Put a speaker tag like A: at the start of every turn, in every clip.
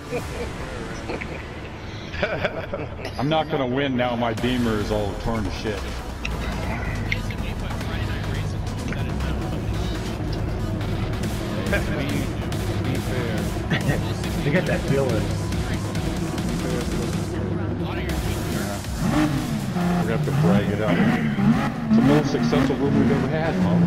A: I'm not gonna win now. My Beamer is all torn to shit.
B: Be fair.
C: You get that feeling.
A: We're gonna have to brag it up. It's the most successful room we've ever had, Mom.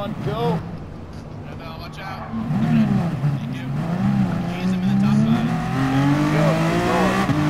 A: on, go.
D: Annabelle, watch out. Thank you. Ease him in the top 5.
A: Go, keep going.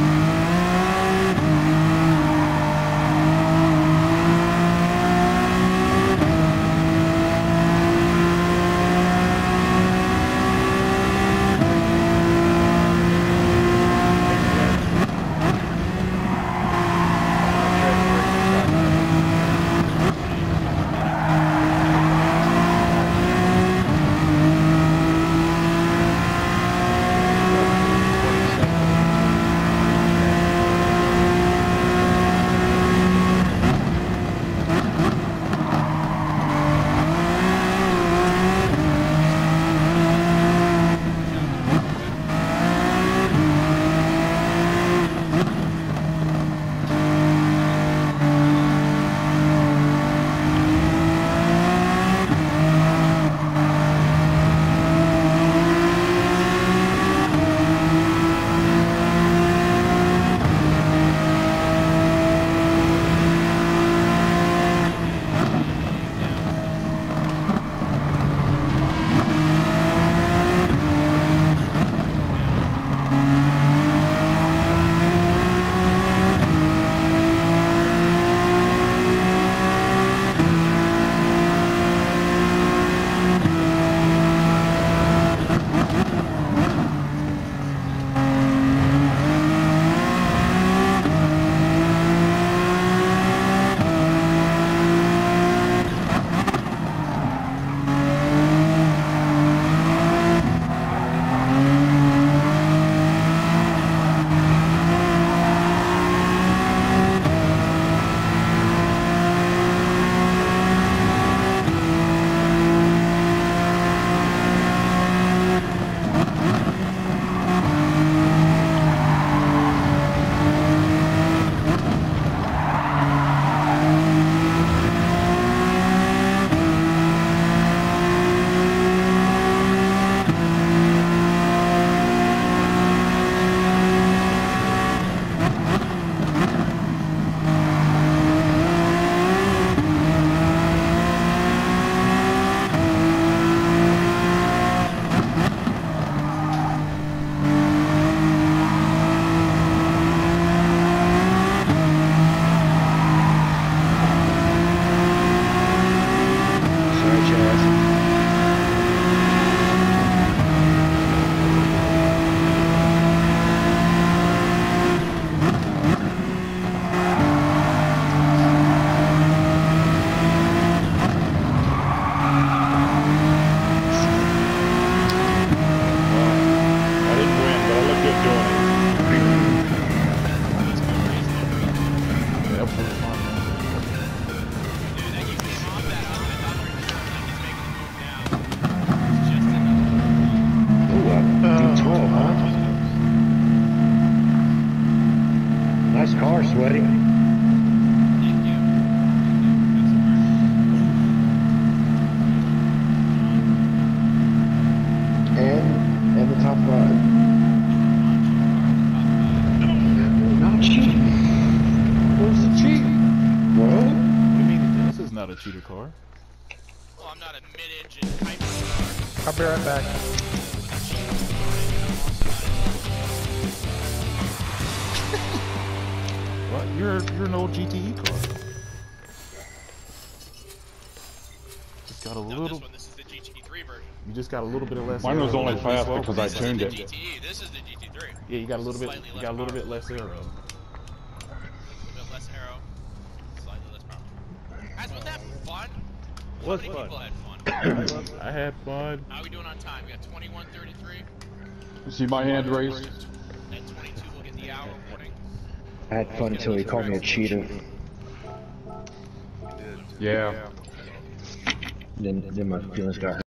C: car, Sweaty.
D: Thank you.
E: And the top five. Not cheating. Where's the cheat? Well,
B: What do you mean this is not a cheater car?
D: Well, I'm not a mid-engine hypercar.
F: I'll be right back.
B: What? You're an old GTE car. Just got a
D: No,
B: little.
D: this is the GT3 version.
B: You just got a little bit of less.
A: Mine was
B: aero.
A: only fast
B: Slow.
A: because I
D: This is
A: tuned
D: the
A: it.
D: GTE. This is the GT3.
B: Yeah, you got a little bit.
D: Slightly
B: You
D: less
B: got a little
D: power.
B: bit less aero.
D: A little bit less arrow, slightly less power. Guys, wasn't that fun?
B: Was
D: How many
B: fun.
D: people had fun?
B: I had fun.
D: How are we doing on time? We got 21:33.
A: You see my hand raised?
D: At 22, we'll get the hour warning.
E: I had fun until he called me a cheater.
A: Yeah.
E: Then my feelings got hurt.